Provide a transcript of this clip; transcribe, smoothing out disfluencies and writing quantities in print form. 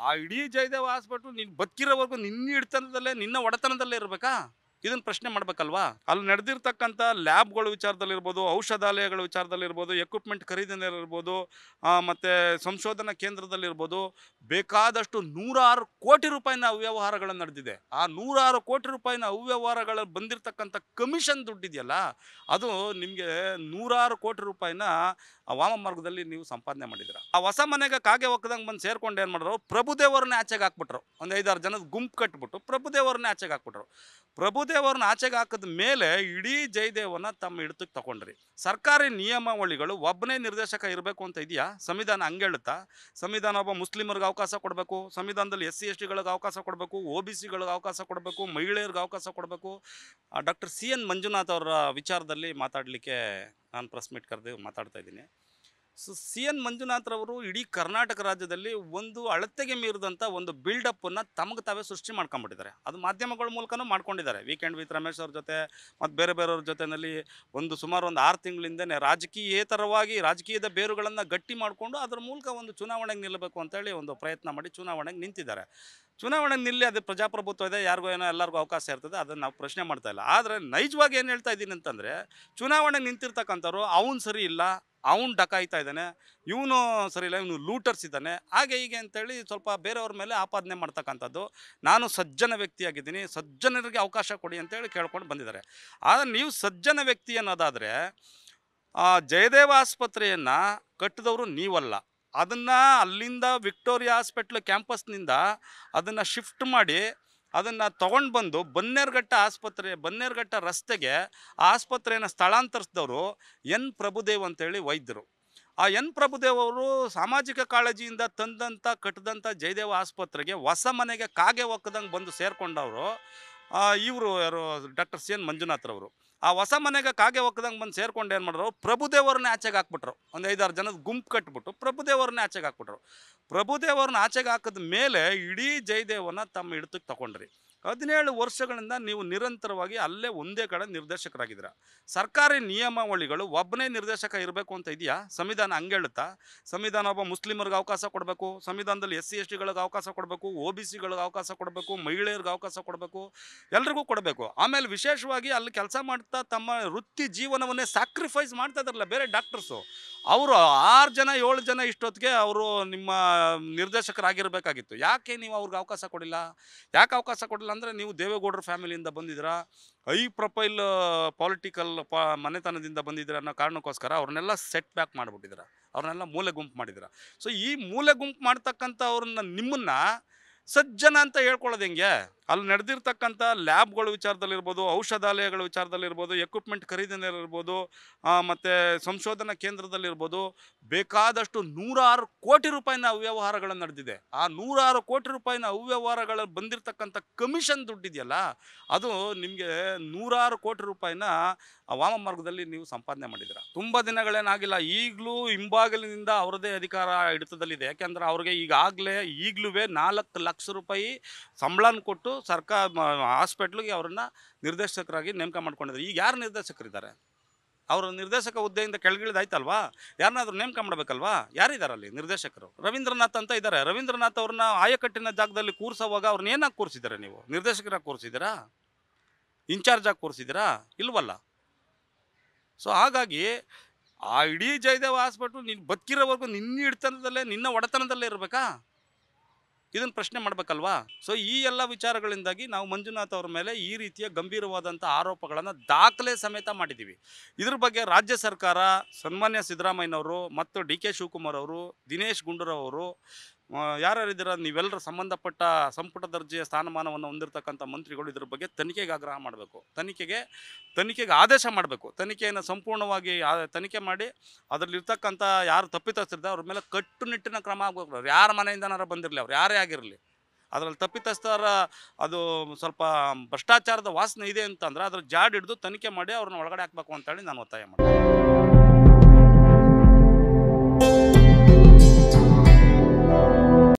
ಆ ಇಡೀ ಜಯದೇವ ಹಾಸ್ಪಿಟ್ಲು ನೀನು ಬದುಕಿರೋವರೆಗೂ ನಿನ್ನ ಹಿಡ್ತನದಲ್ಲೇ ನಿನ್ನ ಒಡೆತನದಲ್ಲೇ ಇರಬೇಕಾ? ಇದನ್ನು ಪ್ರಶ್ನೆ ಮಾಡಬೇಕಲ್ವಾ? ಅಲ್ಲಿ ನಡೆದಿರ್ತಕ್ಕಂಥ ಲ್ಯಾಬ್ಗಳ ವಿಚಾರದಲ್ಲಿರ್ಬೋದು, ಔಷಧಾಲಯಗಳ ವಿಚಾರದಲ್ಲಿರ್ಬೋದು, ಎಕ್ವಿಪ್ಮೆಂಟ್ ಖರೀದಿನಲ್ಲಿರ್ಬೋದು, ಮತ್ತು ಸಂಶೋಧನಾ ಕೇಂದ್ರದಲ್ಲಿರ್ಬೋದು, ಬೇಕಾದಷ್ಟು ನೂರಾರು ಕೋಟಿ ರೂಪಾಯಿನ ಅವ್ಯವಹಾರಗಳು ನಡೆದಿದೆ. ಆ ನೂರಾರು ಕೋಟಿ ರೂಪಾಯಿನ ಅವ್ಯವಹಾರಗಳು ಬಂದಿರತಕ್ಕಂಥ ಕಮಿಷನ್ ದುಡ್ಡಿದೆಯಲ್ಲ, ಅದು ನಿಮಗೆ ನೂರಾರು ಕೋಟಿ ರೂಪಾಯಿನ ವಾಮ ಮಾರ್ಗದಲ್ಲಿ ನೀವು ಸಂಪಾದನೆ ಮಾಡಿದ್ದೀರ. ಆ ಹೊಸ ಮನೆಗೆ ಕಾಗೆ ಒಕ್ಕದಂಗೆ ಬಂದು ಸೇರ್ಕೊಂಡು ಏನು ಮಾಡಿದ್ರು, ಪ್ರಭುದೇವರನ್ನ ಆಚೆಗೆ ಹಾಕ್ಬಿಟ್ರು. ಒಂದು 5-6 ಜನದ ಗುಂಪು ಕಟ್ಬಿಟ್ಟು ಪ್ರಭುದೇವರನ್ನ ಆಚೆಗೆ ಹಾಕ್ಬಿಟ್ರು. ಪ್ರಭುದೇವರನ್ನ ಆಚೆಗೆ ಹಾಕಿದ ಮೇಲೆ ಇಡೀ ಜಯದೇವನ ತಮ್ಮ ಹಿಡಿತಕ್ಕೆ ತಗೊಂಡ್ರಿ. ಸರ್ಕಾರಿ ನಿಯಮಾವಳಿಗಳು ಒಬ್ಬನೇ ನಿರ್ದೇಶಕ ಇರಬೇಕು ಅಂತ ಇದೆಯಾ? ಸಂವಿಧಾನ ಹಂಗೇಳುತ್ತಾ? ಸಂವಿಧಾನ ಒಬ್ಬ ಮುಸ್ಲಿಮರಿಗೆ ಅವಕಾಶ ಕೊಡಬೇಕು, ಸಂವಿಧಾನದಲ್ಲಿ SC ST ಗಳಿಗೆ ಅವಕಾಶ ಕೊಡಬೇಕು, OBC ಗಳಿಗೆ ಅವಕಾಶ ಕೊಡಬೇಕು, ಮಹಿಳೆಯರಿಗೆ ಅವಕಾಶ ಕೊಡಬೇಕು. ಡಾಕ್ಟರ್ CN ಮಂಜುನಾಥ್ ಅವರ ವಿಚಾರದಲ್ಲಿ ಮಾತಾಡಲಿಕ್ಕೆ ನಾನು ಪ್ರೆಸ್ ಮೀಟ್ ಕರೆದು ಮಾತಾಡ್ತಾ ಇದ್ದೀನಿ. CN ಮಂಜುನಾಥ್ರವರು ಇಡೀ ಕರ್ನಾಟಕ ರಾಜ್ಯದಲ್ಲಿ ಒಂದು ಅಳತೆಗೆ ಮೀರಿದಂಥ ಒಂದು ಬಿಲ್ಡಪ್ಪನ್ನು ತಮಗೆ ತಾವೇ ಸೃಷ್ಟಿ ಮಾಡ್ಕೊಂಡ್ಬಿಟ್ಟಿದ್ದಾರೆ. ಅದು ಮಾಧ್ಯಮಗಳ ಮೂಲಕನೂ ಮಾಡ್ಕೊಂಡಿದ್ದಾರೆ. ವೀಕೆಂಡ್ ವಿತ್ ರಮೇಶ್ ಅವ್ರ ಜೊತೆ ಮತ್ತು ಬೇರೆ ಬೇರೆಯವ್ರ ಜೊತೆಯಲ್ಲಿ ಸುಮಾರು ಒಂದು 6 ತಿಂಗಳಿಂದನೇ ರಾಜಕೀಯೇತರವಾಗಿ ರಾಜಕೀಯದ ಬೇರುಗಳನ್ನು ಗಟ್ಟಿ ಮಾಡಿಕೊಂಡು ಅದರ ಮೂಲಕ ಒಂದು ಚುನಾವಣೆಗೆ ನಿಲ್ಲಬೇಕು ಅಂತೇಳಿ ಒಂದು ಪ್ರಯತ್ನ ಮಾಡಿ ಚುನಾವಣೆಗೆ ನಿಂತಿದ್ದಾರೆ. ಚುನಾವಣೆಗೆ ನಿಲ್ಲಿ, ಅದು ಪ್ರಜಾಪ್ರಭುತ್ವ ಇದೆ, ಯಾರಿಗೂ ಏನೋ ಎಲ್ಲರಿಗೂ ಅವಕಾಶ ಇರ್ತದೆ, ಅದನ್ನು ನಾವು ಪ್ರಶ್ನೆ ಮಾಡ್ತಾ ಇಲ್ಲ. ಆದರೆ ನೈಜವಾಗಿ ಏನು ಹೇಳ್ತಾ ಇದ್ದೀನಿ ಅಂತಂದರೆ, ಚುನಾವಣೆಗೆ ನಿಂತಿರ್ತಕ್ಕಂಥವ್ರು ಅವನು ಸರಿ ಇಲ್ಲ, ಅವನು ಡಕಾಯ್ತಾ ಇದ್ದಾನೆ, ಇವನು ಸರಿ ಇಲ್ಲ, ಇವನು ಲೂಟರ್ಸ್ ಇದ್ದಾನೆ, ಹಾಗೆ ಹೀಗೆ ಅಂತೇಳಿ ಸ್ವಲ್ಪ ಬೇರೆಯವ್ರ ಮೇಲೆ ಆಪಾದನೆ ಮಾಡ್ತಕ್ಕಂಥದ್ದು. ನಾನು ಸಜ್ಜನ ವ್ಯಕ್ತಿಯಾಗಿದ್ದೀನಿ, ಸಜ್ಜನರಿಗೆ ಅವಕಾಶ ಕೊಡಿ ಅಂತೇಳಿ ಕೇಳ್ಕೊಂಡು ಬಂದಿದ್ದಾರೆ. ಆದರೆ ನೀವು ಸಜ್ಜನ ವ್ಯಕ್ತಿ ಅನ್ನೋದಾದರೆ ಜಯದೇವ ಆಸ್ಪತ್ರೆಯನ್ನು ಕಟ್ಟಿದವರು ನೀವಲ್ಲ. ಅದನ್ನು ಅಲ್ಲಿಂದ ವಿಕ್ಟೋರಿಯಾ ಹಾಸ್ಪಿಟ್ಲ್ ಕ್ಯಾಂಪಸ್ನಿಂದ ಅದನ್ನು ಶಿಫ್ಟ್ ಮಾಡಿ ಅದನ್ನು ತೊಗೊಂಡು ಬಂದು ಬನ್ನೇರುಘಟ್ಟ ರಸ್ತೆಗೆ ಆ ಆಸ್ಪತ್ರೆಯನ್ನು ಸ್ಥಳಾಂತರಿಸಿದವರು N ಪ್ರಭುದೇವ್ ಅಂತೇಳಿ ವೈದ್ಯರು. ಆ N ಪ್ರಭುದೇವ್ ಅವರು ಸಾಮಾಜಿಕ ಕಾಳಜಿಯಿಂದ ಕಟ್ಟಿದಂಥ ಜಯದೇವ ಆಸ್ಪತ್ರೆಗೆ ಹೊಸ ಮನೆಗೆ ಕಾಗೆ ಒಕ್ಕದಂಗೆ ಬಂದು ಸೇರಿಕೊಂಡವರು ಇವರು ಯಾರು, ಡಾಕ್ಟರ್ CN ಮಂಜುನಾಥ್ರವರು. ಆ ಹೊಸ ಮನೆಗೆ ಕಾಗೆ ಒಕ್ಕದಂಗೆ ಬಂದು ಸೇರ್ಕೊಂಡು ಏನು ಮಾಡಿದ್ರು, ಪ್ರಭುದೇವರನ್ನ ಆಚೆಗೆ ಹಾಕ್ಬಿಟ್ರು. ಒಂದು 5-6 ಜನದ ಗುಂಪು ಕಟ್ಬಿಟ್ಟು ಪ್ರಭುದೇವರನ್ನ ಆಚೆಗೆ ಹಾಕ್ಬಿಟ್ರು. ಪ್ರಭುದೇವರನ್ನ ಆಚೆಗೆ ಹಾಕಿದ ಮೇಲೆ ಇಡೀ ಜಯದೇವನ ತಮ್ಮ ಹಿಡಿತಕ್ಕೆ ತಗೊಂಡ್ರಿ. 17 ವರ್ಷಗಳಿಂದ ನೀವು ನಿರಂತರವಾಗಿ ಅಲ್ಲೇ ಒಂದೇ ಕಡೆ ನಿರ್ದೇಶಕರಾಗಿದ್ದೀರ. ಸರ್ಕಾರಿ ನಿಯಮಾವಳಿಗಳು ಒಬ್ಬನೇ ನಿರ್ದೇಶಕ ಇರಬೇಕು ಅಂತ ಇದೆಯಾ? ಸಂವಿಧಾನ ಹಂಗೇಳುತ್ತಾ? ಸಂವಿಧಾನ ಒಬ್ಬ ಮುಸ್ಲಿಮರಿಗೆ ಅವಕಾಶ ಕೊಡಬೇಕು, ಸಂವಿಧಾನದಲ್ಲಿ SC ST ಗಳಿಗೆ ಅವಕಾಶ ಕೊಡಬೇಕು, OBC ಗಳಿಗೆ ಅವಕಾಶ ಕೊಡಬೇಕು, ಮಹಿಳೆಯರಿಗೆ ಅವಕಾಶ ಕೊಡಬೇಕು, ಎಲ್ರಿಗೂ ಕೊಡಬೇಕು. ಆಮೇಲೆ ವಿಶೇಷವಾಗಿ ಅಲ್ಲಿ ಕೆಲಸ ಮಾಡ್ತಾ ತಮ್ಮ ವೃತ್ತಿ ಜೀವನವನ್ನೇ ಸ್ಯಾಕ್ರಿಫೈಸ್ ಮಾಡ್ತಾ ಇದ್ದಾರಲ್ಲ ಬೇರೆ ಡಾಕ್ಟರ್ಸು, ಅವರು 6 ಜನ 7 ಜನ ಇಷ್ಟೊತ್ತಿಗೆ ಅವರು ನಿಮ್ಮ ನಿರ್ದೇಶಕರಾಗಿರಬೇಕಾಗಿತ್ತು. ಯಾಕೆ ನೀವು ಅವ್ರಿಗೆ ಅವಕಾಶ ಕೊಡಿಲ್ಲ? ಯಾಕೆ ಅವಕಾಶ ಕೊಡಿಲ್ಲ ಅಂದರೆ, ನೀವು ದೇವೇಗೌಡರ ಫ್ಯಾಮಿಲಿಯಿಂದ ಬಂದಿದ್ದೀರಾ, ಹೈ ಪ್ರೊಫೈಲ್ ಪೊಲಿಟಿಕಲ್ ಮನೆತನದಿಂದ ಬಂದಿದ್ದೀರ ಅನ್ನೋ ಕಾರಣಕ್ಕೋಸ್ಕರ ಅವ್ರನ್ನೆಲ್ಲ ಸೆಟ್ ಬ್ಯಾಕ್ ಮಾಡಿಬಿಟ್ಟಿದ್ದೀರ, ಅವ್ರನ್ನೆಲ್ಲ ಮೂಲೆ ಗುಂಪು ಮಾಡಿದ್ದೀರ. ಸೊ ಈ ಮೂಲೆ ಗುಂಪು ಮಾಡ್ತಕ್ಕಂಥ ಅವ್ರನ್ನ ನಿಮ್ಮನ್ನು ಸಜ್ಜನ ಅಂತ ಹೇಳ್ಕೊಳ್ಳೋದು ಹೆಂಗೆ? ಅಲ್ಲಿ ನಡೆದಿರ್ತಕ್ಕಂಥ ಲ್ಯಾಬ್ಗಳ ವಿಚಾರದಲ್ಲಿರ್ಬೋದು, ಔಷಧಾಲಯಗಳ ವಿಚಾರದಲ್ಲಿರ್ಬೋದು, ಎಕ್ವಿಪ್ಮೆಂಟ್ ಖರೀದಿನಲ್ಲಿರ್ಬೋದು, ಮತ್ತು ಸಂಶೋಧನಾ ಕೇಂದ್ರದಲ್ಲಿರ್ಬೋದು, ಬೇಕಾದಷ್ಟು ನೂರಾರು ಕೋಟಿ ರೂಪಾಯಿನ ಅವ್ಯವಹಾರಗಳು ನಡೆದಿದೆ. ಆ ನೂರಾರು ಕೋಟಿ ರೂಪಾಯಿನ ಅವ್ಯವಹಾರಗಳು ಬಂದಿರತಕ್ಕಂಥ ಕಮಿಷನ್ ದುಡ್ಡಿದೆಯಲ್ಲ, ಅದು ನಿಮಗೆ ನೂರಾರು ಕೋಟಿ ರೂಪಾಯಿನ ವಾಮ ಮಾರ್ಗದಲ್ಲಿ ನೀವು ಸಂಪಾದನೆ ಮಾಡಿದ್ದೀರ. ತುಂಬ ದಿನಗಳೇನಾಗಿಲ್ಲ, ಈಗಲೂ ಹಿಂಬಾಗಿಲಿನಿಂದ ಅವರದೇ ಅಧಿಕಾರ ಹಿಡಿತದಲ್ಲಿದೆ. ಯಾಕೆಂದರೆ ಅವ್ರಿಗೆ ಈಗಲೂ 4 ಲಕ್ಷ ರೂಪಾಯಿ ಸಂಬಳನ ಕೊಟ್ಟು ಹಾಸ್ಪಿಟ್ಲಿಗೆ ಅವ್ರನ್ನ ನಿರ್ದೇಶಕರಾಗಿ ನೇಮಕ ಮಾಡ್ಕೊಂಡಿದ್ದಾರೆ. ಈಗ ಯಾರು ನಿರ್ದೇಶಕರಿದ್ದಾರೆ? ಅವರು ನಿರ್ದೇಶಕ ಹುದ್ದೆಯಿಂದ ಕೆಳಗಿಳಿದಾಯ್ತಲ್ವಾ? ಯಾರನ್ನಾದ್ರೂ ನೇಮಕ ಮಾಡಬೇಕಲ್ವಾ? ಯಾರಿದ್ದಾರೆ ಅಲ್ಲಿ ನಿರ್ದೇಶಕರು? ರವೀಂದ್ರನಾಥ್ ಅಂತ ಇದ್ದಾರೆ. ರವೀಂದ್ರನಾಥ್ ಅವ್ರನ್ನ ಆಯಕಟ್ಟಿನ ಜಾಗದಲ್ಲಿ ಕೂರಿಸೋವಾಗ ಅವ್ರನ್ನ ಏನಾಗಿ ಕೂರಿಸಿದ್ದಾರೆ? ನೀವು ನಿರ್ದೇಶಕರಾಗಿ ಕೂರಿಸಿದ್ದೀರಾ? ಇನ್ಚಾರ್ಜ್ ಆಗಿ ಕೂರಿಸಿದ್ದೀರಾ? ಇಲ್ವಲ್ಲ. ಸೊ ಹಾಗಾಗಿ ಆ ಇಡೀ ಜಯದೇವ ಹಾಸ್ಪಿಟ್ಲು ನೀನು ಬದುಕಿರೋವರೆಗೂ ನಿನ್ನ ಹಿಡ್ತನದಲ್ಲೇ ನಿನ್ನ ಒಡೆತನದಲ್ಲೇ ಇರಬೇಕಾ? ಇದನ್ನು ಪ್ರಶ್ನೆ ಮಾಡಬೇಕಲ್ವಾ? ಸೊ ಈ ಎಲ್ಲ ವಿಚಾರಗಳಿಂದಾಗಿ ನಾವು ಮಂಜುನಾಥ್ ಅವ್ರ ಮೇಲೆ ಈ ರೀತಿಯ ಗಂಭೀರವಾದಂಥ ಆರೋಪಗಳನ್ನು ದಾಖಲೆ ಸಮೇತ ಮಾಡಿದ್ದೀವಿ. ಇದ್ರ ಬಗ್ಗೆ ರಾಜ್ಯ ಸರ್ಕಾರ, ಸನ್ಮಾನ್ಯ ಸಿದ್ದರಾಮಯ್ಯನವರು ಮತ್ತು DK ಶಿವಕುಮಾರ್ ಅವರು, ದಿನೇಶ್ ಗುಂಡೂರಾವ್ ಅವರು, ಯಾರ್ಯಾರಿದ್ದೀರ ನೀವೆಲ್ಲರ ಸಂಬಂಧಪಟ್ಟ ಸಂಪುಟ ದರ್ಜೆಯ ಸ್ಥಾನಮಾನವನ್ನು ಹೊಂದಿರತಕ್ಕಂಥ ಮಂತ್ರಿಗಳು ಇದ್ರ ಬಗ್ಗೆ ತನಿಖೆಗೆ ಆಗ್ರಹ ಮಾಡಬೇಕು, ತನಿಖೆಗೆ ಆದೇಶ ಮಾಡಬೇಕು. ತನಿಖೆಯನ್ನು ಸಂಪೂರ್ಣವಾಗಿ ತನಿಖೆ ಮಾಡಿ ಅದರಲ್ಲಿರ್ತಕ್ಕಂಥ ಯಾರು ತಪ್ಪಿತಸ್ಥರಿದೆ ಅವ್ರ ಮೇಲೆ ಕಟ್ಟುನಿಟ್ಟಿನ ಕ್ರಮ ಆಗಬೇಕು. ಯಾರ ಮನೆಯಿಂದನಾರು ಬಂದಿರಲಿ, ಅವ್ರು ಯಾರೇ ಆಗಿರಲಿ, ಅದರಲ್ಲಿ ತಪ್ಪಿತಸ್ಥರ ಅದು ಸ್ವಲ್ಪ ಭ್ರಷ್ಟಾಚಾರದ ವಾಸನೆ ಇದೆ ಅಂತಂದರೆ ಅದ್ರ ಜಾಡ್ ಹಿಡಿದು ತನಿಖೆ ಮಾಡಿ ಅವ್ರನ್ನ ಒಳಗಡೆ ಹಾಕಬೇಕು ಅಂತೇಳಿ ನಾನು ಒತ್ತಾಯ ಮಾಡ್ತೀನಿ.